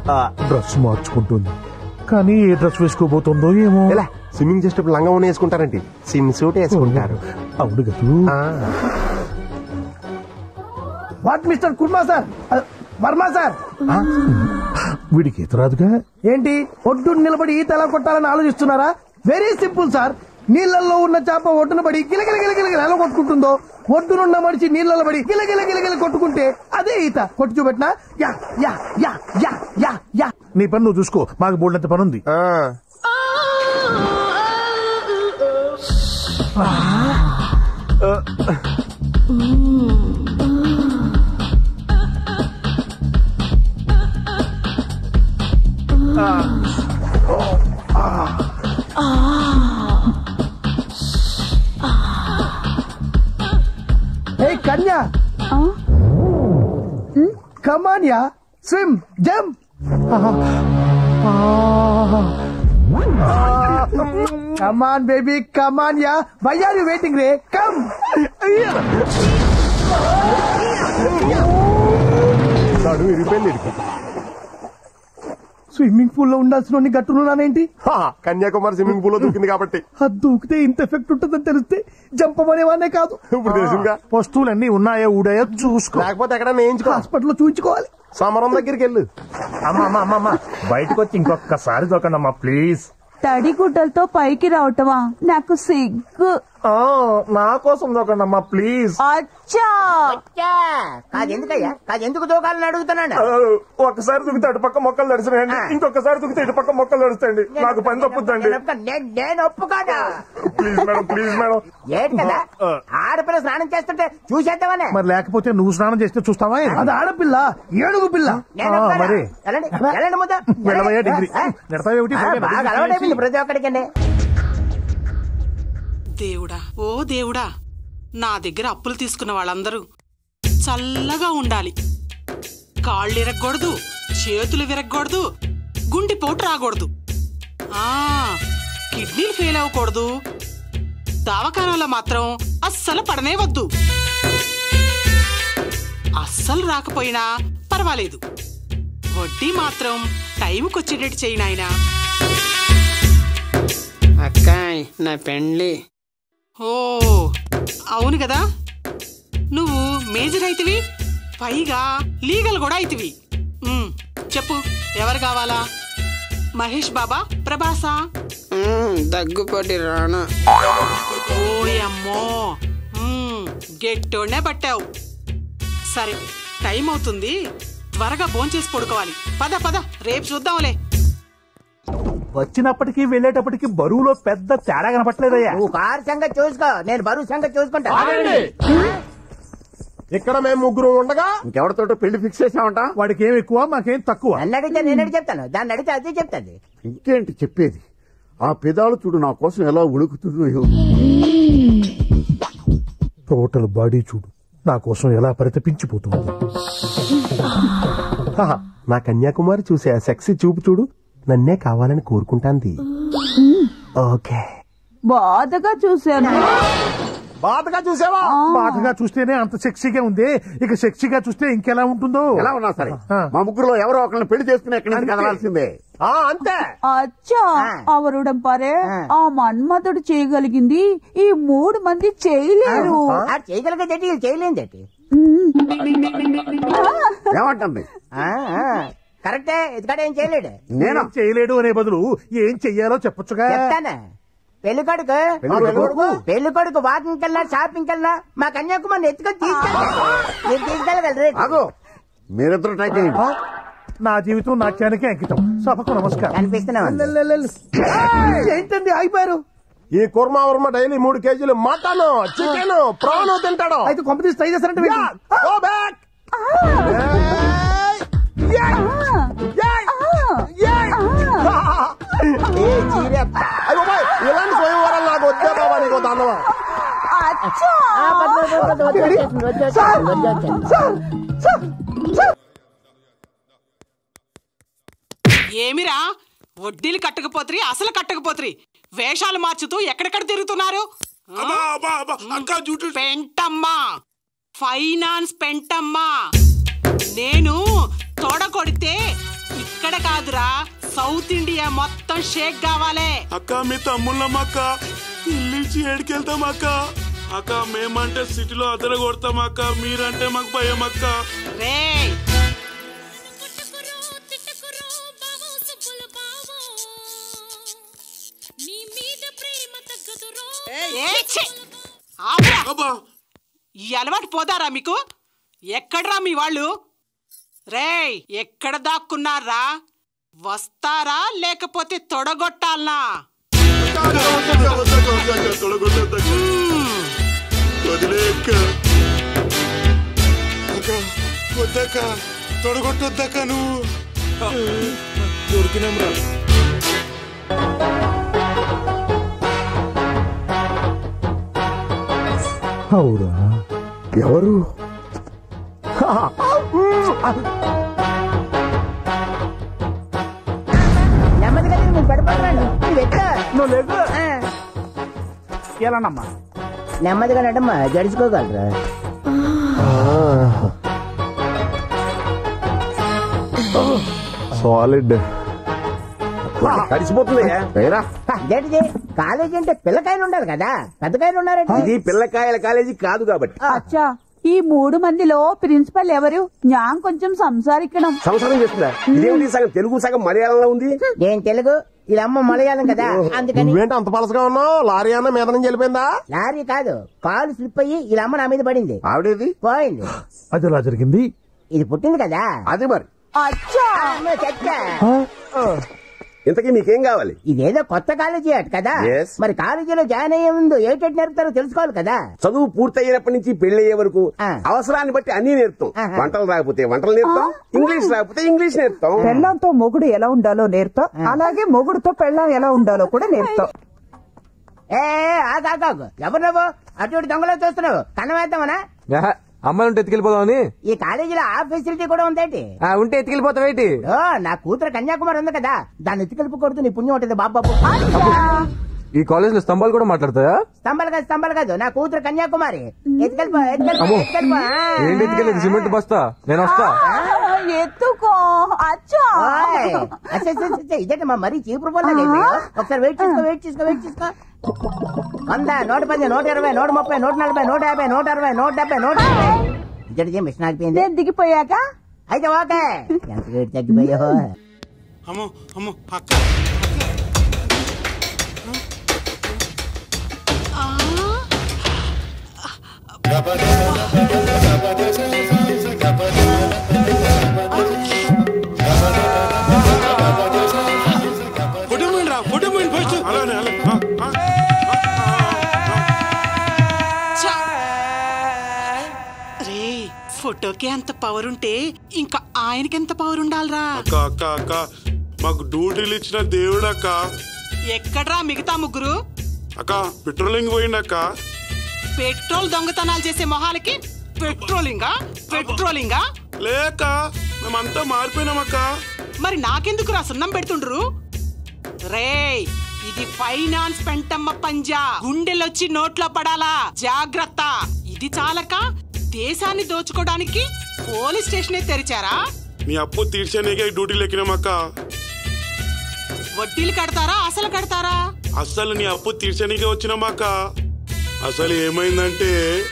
Dress మార్చుకుంటుంది, కానీ ఏ dress వేసుకోబోతుందో ఏమో. Swimming చేసేటప్పుడు లంగా ఉన్న వేసుకుంటారండి, స్విమ్ సూట్ వేసుకుంటారు. అవును కదా. What mister Kurma sir, Varma sir. వీడికి ఈత రాదుగా. ఏంటి ఒడ్డు నిలబడి ఈత ఎలా కొట్టాలని ఆలోచిస్తున్నారా? Very simple sir. నీళ్లలో ఉన్న చేప ఒడ్డున పడి గిలగిల గిలగిల ఎలా కొట్టుకుంటుందో, ఒడ్డునున్న మనిషి నీళ్లలో పడి గిలగిల గిలగిల కొట్టుకుంటే అదే ఈత. కొట్టు చూపెట్టినా యా యా యా యా యా యా. నీ పని నువ్వు చూసుకో, మాకు బోల్డంత పని ఉంది. Hey Kanya, come on ya, swim, jump. Come on baby, come on ya. Why are you waiting, Ray? Come. Swimming pool లో ఉండాల్సిన గట్టున్నానేంటి? కన్యాకుమారి స్విమ్మింగ్ పూల్ లో దూకింది కాబట్టి. అది దూకితే ఇంత ఎఫెక్ట్ ఉంటుందని తెలిస్తే జంపమనేవానే కాదు. ఇప్పుడు తెలుసుగా. వస్తువులన్నీ ఉన్నాయో ఊడాయో చూసుకో, లేకపోతే ఎక్కడ నేయించుకో. హాస్పిటల్లో చూయించుకోవాలి. సమరం దగ్గరికి వెళ్ళు. అమ్మా బయటకు వచ్చి ఇంకొకసారి దొకండమ్మా ప్లీజ్. తడిగుడ్డలతో పైకి రావటమా? నాకు సిగ్గు. నా కోసం దొకండమ్మా ప్లీజ్. అచ్చా కాదెందుకయ్యా, కాదెందుకు దూకాలని అడుగుతున్నాడు. ఒకసారి దుకితే అటుపక్క మొక్కలు నడుస్తాయండి, ఇంకొకసారి దుకితే ఇటుపక్క మొక్కలు నడుస్తాయండి. నాకు పని తప్పుద్దండి. నేను ఒప్పుకోను. Please madam, please madam. ఏంటి కదా ఆడపిల్ల స్నానం చేస్తుంటే చూసేద్దామనే. మరి లేకపోతే నువ్వు స్నానం చేస్తే చూస్తావా? అది ఆడపిల్ల, ఏడుగు పిల్ల. మరి వెళ్ళండి ముద్ద. వెళ్ళవయ్యా డిగ్రీ నెడతావేమిటి? బాగా అలవాటైపోయింది ప్రతి ఒక్కడికండి. దేవుడా, ఓ దేవుడా, నా దగ్గర అప్పులు తీసుకున్న వాళ్ళందరూ చల్లగా ఉండాలి. కాళ్ళు విరగకూడదు, చేతులు విరగకూడదు, గుండెపోటు రాకూడదు, కిడ్నీలు ఫెయిల్ అవ్వకూడదు, దవాఖానాలో మాత్రం అస్సలు పడనే వద్దు. అస్సలు రాకపోయినా పర్వాలేదు, వడ్డీ మాత్రం టైంకి వచ్చేటట్టు చేయి నాయనా. అక్కాయ్ నా పెండ్లి. ఓ అవును కదా, నువ్వు మేజర్ అయితివి, పైగా లీగల్ కూడా అయితివి. చెప్పు, ఎవరు కావాలా? మహేష్ బాబా, ప్రభాసా? దగ్గుపాటి రానా. ఓయమ్మో, గెట్టోనే పట్టావు. సరే, టైం అవుతుంది, త్వరగా భోంచేసి పడుకోవాలి. పద పద, రేపు చూద్దాంలే. వచ్చినప్పటికీ వెళ్ళేటప్పటికి బరువులో పెద్ద తేడా కనపట్లేదయ్యా. నువ్వు కారు సంగతి చూసుకో, నేను బరువు సంగతి చూసుకుంటా. ఇక్కడ మేము ముగ్గురు ఉండగా ఇంకెవరితో పెళ్లి ఫిక్స్ చేసామంట. వాడికి ఏం ఎక్కువ, మాకేం తక్కువ. నన్ను అడిగితే నేను చెప్తాను, దాన్ని అడిగితే అదే చెప్తాది. ఇంకేంటి చెప్పేది? ఆ పెదాలు చూడు నా కోసం ఎలా ఉడుకుతున్నాయో. టోటల్ బాడీ చూడు నా కోసం ఎలా పరితపించిపోతుంది. నా కన్యాకుమారి చూసే ఆ సెక్సీ చూపు చూడు, నన్నే కావాలని కోరుకుంటాంది. ఓకే, బాధగా చూశాను. బాధగా చూసావా? బాధగా చూస్తేనే అంత సెక్సీగా ఉంది, ఇక సెక్సీగా చూస్తే ఇంకెలా ఉంటుందో. ఎలా ఉన్నా సరే మా ముగ్గురులో ఎవరో ఒకరిని పెళ్లి చేసుకుని ఎక్కడి నుంచి కదలాల్సిందే. అంతే. అచ్చా అవరుడం పరే, ఆ మన్మధుడు చేయగలిగింది ఈ 3 మంది చేయలేరు. చేయగలిగే చేయలేంది. ఏమంటుంది? కరెక్టే, ఇదికాడ ఏం చేయలేడు. నేను చేయలేడు అనే బదులు ఏం చెయ్యాలో చెప్పొచ్చుగా. చెప్తానా? పెళ్లి కొడుకు వాకింగ్ కెళ్ళినా షాపింగ్ కెళ్ళినా మా కన్యాకుమారిని ఎత్తుకొని తీసుకెళ్ళగలరు. మీరిద్దరు ట్రై చేయండి. నా జీవితం నాట్యానికి అంకితం. సభకు నమస్కారం. అనిపిస్తున్నావు ఏంటండి అయిపోయారు? ఈ కుర్మా వర్మ డైలీ 3 కేజీలు మటన్, చికెన్, ప్రాన్ తింటాడు. అయితే కంపెనీ ట్రై చేస్తారంటే ఇలాంటి స్వయంవరాలు నాకు వచ్చే బాబా, నీకు దానవా. ఏమిరా, వడ్డీలు కట్టకపోత్రి, అసలు కట్టకపోత్రి, వేషాలు మార్చుతూ ఎక్కడెక్కడ తిరుగుతున్నారు? పెంటమ్మా, ఫైనాన్స్ పెంటమ్మా. నేను తోడ కొడితే ఇక్కడ కాదురా, సౌత్ ఇండియా మొత్తం షేక్ కావాలే. అక్క మీ తమ్ముళ్ళం అక్క, ఇల్లించి ఏడికెళ్తాం అక్క. అక్క మేమంటే సిటీలో అదర కొడతాం అక్క, మీరంటే మాకు భయం అక్క. రే ఈ అలవాటు పోదారా మీకు? ఎక్కడ్రా మీ వాళ్ళు? రేయ్ ఎక్కడ దాక్కున్నారా? వస్తారా లేకపోతే తొడగొట్టాలనా? వద్దక్క, తొడగొట్టొద్దక్క నువ్వు. దొరికినాంరా. అవురా ఎవరు? నెమ్మదిగా నేను పడిపోతున్నాను. నువ్వు లేదు ఎలానమ్మా? నెమ్మదిగా నడమ్మా, జడుచుకోగలరా? సాలిడ్ తడిసిపోతుంది. కాలేజీ అంటే పిల్లకాయలు ఉండాలి కదా, పెద్దకాయలు ఉన్నారండి. ఇది పిల్లకాయల కాలేజీ కాదు కాబట్టి. అచ్చా, ఈ 3 మందిలో ప్రిన్సిపల్ ఎవరు? ഞാൻ కొంచెం సంసారిക്കണം. సంసారం చేస్తుందా? ఇదేమిటి సగం తెలుగు సగం మలయాళంలో ఉంది. నేను తెలుగు, ఇలా అమ్మ మలయాళం కదా, అందుకని. నువ్వేంటి అంత పలసగా ఉన్నావు? లారీ అన్న మీద నుంచి వెళ్ళిపోయిందా? లారీ కాదు, కాలు స్లిప్ అయ్యి ఇలా అమ్మ నా మీద పడింది. ఆవిడేది పోయింది. అది ఎలా జరిగింది? ఇది పుట్టింది కదా. అది మరి. అచ్చా, ఇంతకీ మీకేం కావాలి? ఇదేదో కొత్త కాలేజీ అట కదా. Yes. మరి కాలేజీలో జాయిన్ అయ్యే ముందు ఏటెట్ నేర్పుతారో తెలుసుకోవాలి కదా. చదువు పూర్తయ్యేటప్పటి నుంచి పెళ్లి అయ్యే వరకు అవసరాన్ని బట్టి అన్ని నేర్పుతాం. వంటలు రాకపోతే వంటలు నేర్పుతాం, ఇంగ్లీష్ రాకపోతే ఇంగ్లీష్ నేర్పుతాం. పెళ్ళంతో మొగుడు ఎలా ఉండాలో నేర్పుతాం, అలాగే మొగుడుతో పెళ్ళం ఎలా ఉండాలో కూడా నేర్పుతాం. ఆగాగు, ఎవరు నువ్వు? అటు ఇటు దొంగలో చూస్తున్నావు, కన్నం వేద్దామనా? అమ్మాయి ఉంటే ఎత్తుకెళ్ళిపోదామని. ఈ కాలేజీలో ఆ ఫెసిలిటీ కూడా ఉందేంటి? ఉంటే ఎత్తుకెళ్ళిపోతావేంటి? నా కూతురు కన్యాకుమారి ఉంది కదా, దాన్ని ఎత్తుకెళ్ళిపోకూడదు, నీ పుణ్యం ఉంటుంది బాబాబు. ఈ కాలేజ్ లో స్తంభాలు కూడా మాట్లాడతాయా? స్తంభాలు కాదు, నా కూతురు కన్యాకుమారి. ఎత్తుకెళ్ళిపో. ఏంటి ఎత్తుకెళ్ళేది? సిమెంట్ బస్తా, నేను వస్తా. ఎత్తుకో. అచ్చా, ఇదేంటి మా మరీ చీపు రూపాయలు. ఒకసారి వెయిట్ చేసుకో. 100, 110, 120, 130, 140, 150, 160, 170, 180. ఇద్దరికి మిషన్ ఆగిపోయింది. నేను దిగిపోయాక అయితే ఓకే. ఎంత వెయిట్ తగ్గిపోయావో. అమ్మో అమ్మో అక్క. ఫోటోకి అంత పవర్ ఉంటే ఇంకా ఆయనకి ఎంత పవర్ ఉండాలరా? అక్క అక్క అక్క, మాకు డ్యూటీలు ఇచ్చిన దేవుడు అక్క. ఎక్కడ్రా మిగతా ముగ్గురు? అక్క పెట్రోలింగ్ పోయిండక్క. పెట్రోల్ దొంగతనాలు చేసే మొహాలకి పెట్రోలింగా లేక మేమంతా మారిపోయినామక్క. మరి నాకెందుకు రా సున్నం పెడుతుండ్రు? రేయ్ ఇది ఫైనాన్స్ పెంటమ్మ పంజా, గుండెలొచ్చి నోట్లో పడాలా, జాగ్రత్త. ఇది చాలక దేశాన్ని దోచుకోవడానికి పోలీస్ స్టేషనే తెరిచారా? మీ అప్పు తీర్చనీకే డ్యూటీలు ఎక్కినామక్క. వడ్డీలు కడతారా అసలు కడతారా? అసలు నీ అప్పు తీర్చనీకే వచ్చినామక్క. అసలు ఏమైందంటే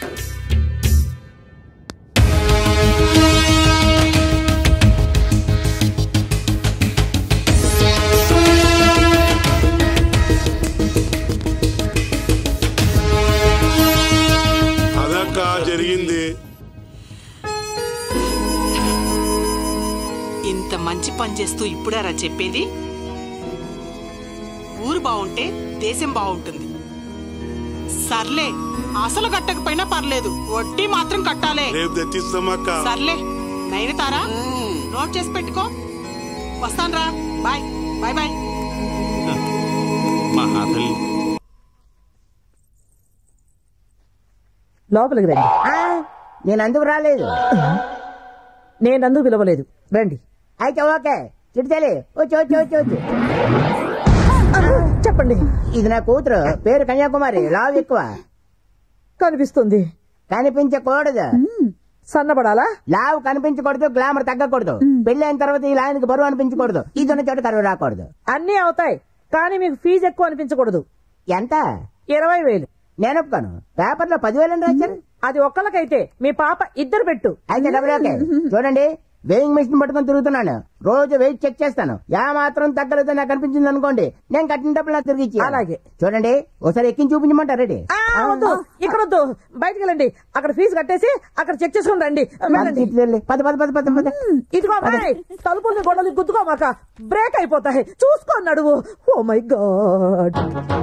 అదక్క జరిగింది. ఇంత మంచి పని చేస్తూ ఇప్పుడారా చెప్పేది? ఊరు బాగుంటే దేశం బాగుంటుంది. సర్లే, అసలు కట్టకపోయినా పర్లేదు, వడ్డీ మాత్రం కట్టాలే. రేపు తెచ్చిస్తామక్క. సర్లే నైనతారా, నోట్ చేసి పెట్టుకో. వస్తాన్రా, బాయ్ బాయ్ బాయ్. లోపలికి రండి. నేను అందుకు రాలేదు. నేను అందుకు పిలవలేదు, రండి. అయితే ఓకే. చిట్టాలి, వచ్చు. చెప్పండి. ఇది నా కూతురు, పేరు కన్యాకుమారి, లావు ఎక్కువ. కనిపిస్తుంది. కనిపించకూడదు. సన్నబడాలా? లావు కనిపించకూడదు, గ్లామర్ తగ్గకూడదు. పెళ్లి అయిన తర్వాత ఈ లాయన్కి బరువు అనిపించకూడదు, ఇది ఉన్న చోట కరువు రాకూడదు. అన్నీ అవుతాయి, కానీ మీకు ఫీజు ఎక్కువ అనిపించకూడదు. ఎంత? 20,000. నేను ఒప్పుకోను. పేపర్ లో 10,000 రాశారు. అది ఒక్కలకైతే, మీ పాప ఇద్దరు పెట్టు. అయితే డబ్బులు ఓకే. చూడండి, వెయింగ్ మిషన్ పట్టుకొని తిరుగుతున్నాను, రోజు వెయిట్ చెక్ చేస్తాను. మాత్రం తగ్గలేదు నాకు అనిపించింది అనుకోండి, నేను కట్టిన డబ్బులు నాకు తిరిగి ఇచ్చి. అలాగే. చూడండి, ఒకసారి ఎక్కించి చూపించమంటారు. రెడీ? వద్దు, ఇక్కడ వద్దు, బయటకు వెళ్ళండి. అక్కడ ఫీజు కట్టేసి అక్కడ చెక్ చేసుకుని రండి. ఇదిగో అమ్మాయి, తలుపుల్ని గొడవలు గుద్దుకోమాక, బ్రేక్ అయిపోతాయి, చూసుకో నడువు. Oh my god.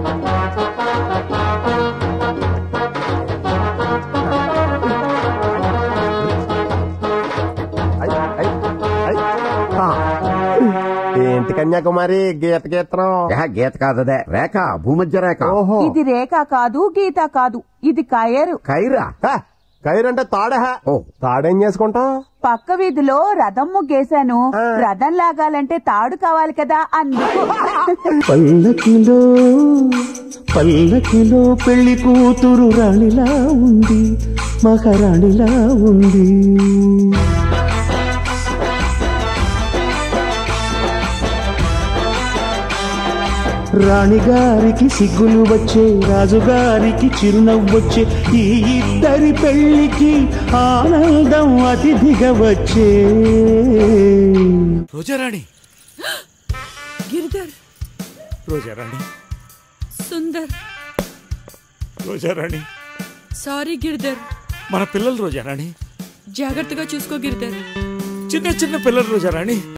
ఏంటి కన్యాకుమారి గీత గీత్రం? గీత కాదదే, రేఖ, భూమధ్య రేఖ. ఇది రేఖ కాదు, గీత కాదు, ఇది కయరు. కైరా? కైరు అంటే తాడే. తాడేం చేసుకుంటావు? పక్క వీధిలో రథం ముగ్గేశాను, రథం లాగాలంటే తాడు కావాలి కదా, అందుకు. పల్లకిలో పెళ్లి కూతురు రాణిలా ఉంది, మహారాణిలా ఉంది. రాణిగారికి సిగ్గులు వచ్చే, రాజుగారికి చిరునవ్వొచ్చే, ఈ ఇద్దరి పెళ్లికి ఆనందం అతిథిగా వచ్చే. రోజారాణి, గిరిధర్, రోజారాణి, సుందర్, రోజారాణి. సారీ గిరిధర్. మన పిల్లలు రోజారాణి, జాగ్రత్తగా చూసుకో గిరిధర్. చిన్న చిన్న పిల్లలు రోజారాణి.